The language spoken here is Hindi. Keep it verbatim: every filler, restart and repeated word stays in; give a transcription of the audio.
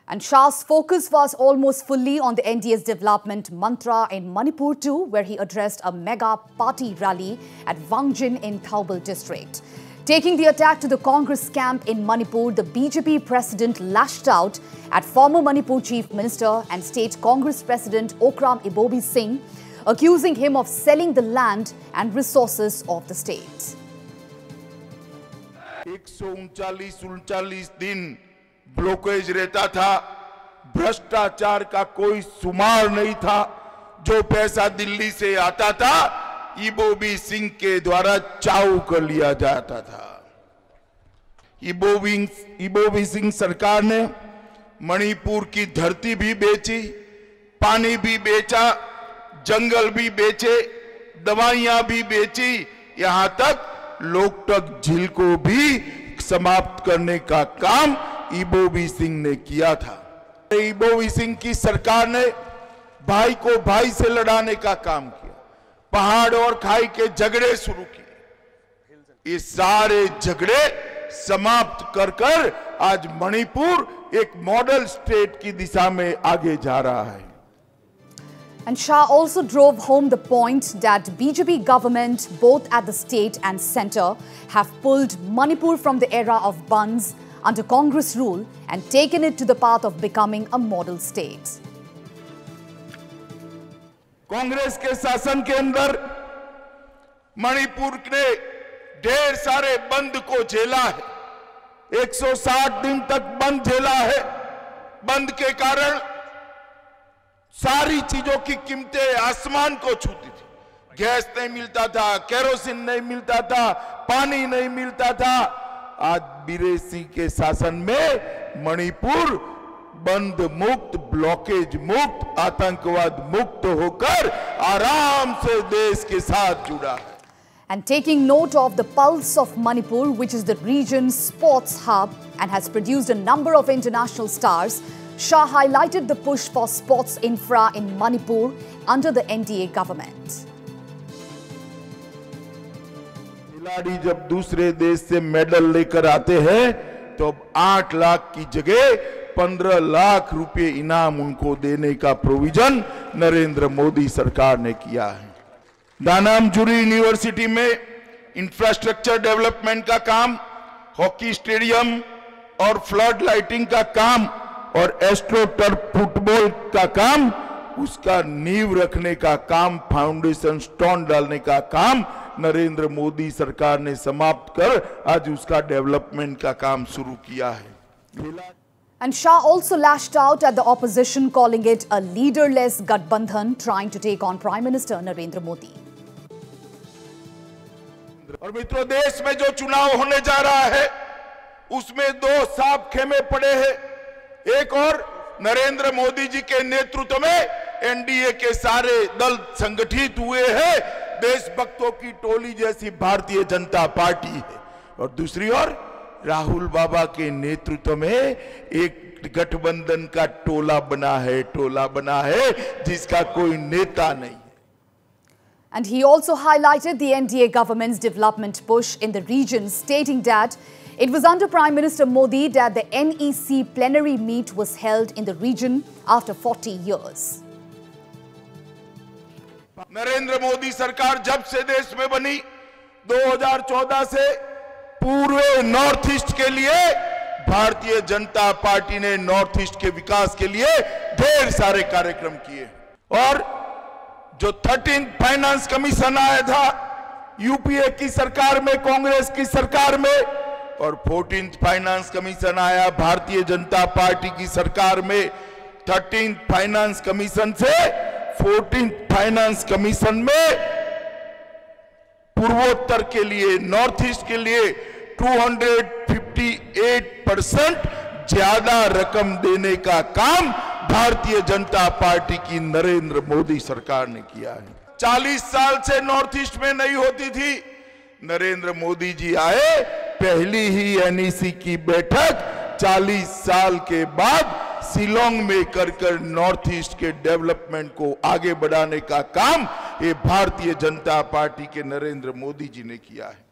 And Shah's focus was almost fully on the N D A's development mantra in Manipur too, where he addressed a mega party rally at Wangjing in Thoubal district. Taking the attack to the Congress camp in Manipur, the B J P president lashed out at former Manipur Chief Minister and State Congress President Okram Ibobi Singh, accusing him of selling the land and resources of the state. एक सौ उनचालीस उनचालीस दिन ब्लॉकेज रहता था, भ्रष्टाचार का कोई शुमार नहीं था। जो पैसा दिल्ली से आता था इबोबी सिंह के द्वारा चाऊ कर लिया जाता था। इबोबी इबोबी सिंह सरकार ने मणिपुर की धरती भी बेची, पानी भी बेचा, जंगल भी बेचे, दवाइयां भी बेची, यहां तक लोकटक झील को भी समाप्त करने का काम इबोबी सिंह ने किया था। इबोबी सिंह की सरकार ने भाई को भाई से लड़ाने का काम किया, पहाड़ और खाई के झगड़े शुरू किए। ये सारे झगड़े समाप्त कर कर आज मणिपुर एक मॉडल स्टेट की दिशा में आगे जा रहा है। And Shah also drove home the point that B J P government, both at the state and centre, have pulled Manipur from the era of bandhs under Congress rule and taken it to the path of becoming a model state. Congress के शासन के अंदर मणिपुर ने ढेर सारे बंद को झेला है। एक सौ साठ दिन तक बंद झेला है। बंद के कारण सारी चीजों की कीमतें आसमान को छूती थी। गैस नहीं मिलता था, केरोसिन नहीं मिलता था, पानी नहीं मिलता था। आज बीरे सिंह के शासन में मणिपुर बंद मुक्त, ब्लॉकेज मुक्त, आतंकवाद मुक्त होकर आराम से देश के साथ जुड़ा है। And taking note of the pulse of Manipur, which is the region's sports hub and has produced a number of international stars, Shah highlighted the push for sports infra in Manipur under the N D A government. खिलाड़ी जब दूसरे देश से मेडल लेकर आते हैं तो अब आठ लाख की जगह पंद्रह लाख रुपए इनाम उनको देने का प्रोविजन नरेंद्र मोदी सरकार ने किया है। दानामजुरी यूनिवर्सिटी में इंफ्रास्ट्रक्चर डेवलपमेंट का काम, हॉकी स्टेडियम और फ्लड लाइटिंग का काम और एस्ट्रो टर्फ फुटबॉल का काम, उसका नींव रखने का काम, फाउंडेशन स्टोन डालने का काम नरेंद्र मोदी सरकार ने समाप्त कर आज उसका डेवलपमेंट का काम शुरू किया है। And Shah also lashed out at the opposition, calling it a leaderless Gathbandhan trying to take on Prime Minister Narendra Modi. और मित्रों, देश में जो चुनाव होने जा रहा है उसमें दो साफ खेमे पड़े हैं। एक और नरेंद्र मोदी जी के नेतृत्व में एन डी ए के सारे दल संगठित हुए हैं, देशभक्तों की टोली जैसी भारतीय जनता पार्टी है। और दूसरी ओर राहुल बाबा के नेतृत्व में एक गठबंधन का टोला बना है टोला बना है जिसका कोई नेता नहीं। And he also highlighted the N D A government's development push in the region, stating that it was under Prime Minister Modi that the N E C plenary meet was held in the region after forty years. Narendra Modi सरकार जब से देश में बनी, दो हज़ार चौदह से पूरे नॉर्थ ईस्ट के लिए भारतीय जनता पार्टी ने नॉर्थ ईस्ट के विकास के लिए ढेर सारे कार्यक्रम किए। और जो थर्टीन फाइनेंस कमीशन आया था यूपीए की सरकार में, कांग्रेस की सरकार में, और फोर्टीन फाइनेंस कमीशन आया भारतीय जनता पार्टी की सरकार में। थर्टीन फाइनेंस कमीशन से फोर्टीन फाइनेंस कमीशन में पूर्वोत्तर के लिए, नॉर्थ ईस्ट के लिए दो सौ अट्ठावन परसेंट ज्यादा रकम देने का काम भारतीय जनता पार्टी की नरेंद्र मोदी सरकार ने किया है। चालीस साल से नॉर्थ ईस्ट में नहीं होती थी। नरेंद्र मोदी जी आए, पहली ही एन ई सी की बैठक चालीस साल के बाद शिलोंग में कर कर नॉर्थ ईस्ट के डेवलपमेंट को आगे बढ़ाने का काम ये भारतीय जनता पार्टी के नरेंद्र मोदी जी ने किया है।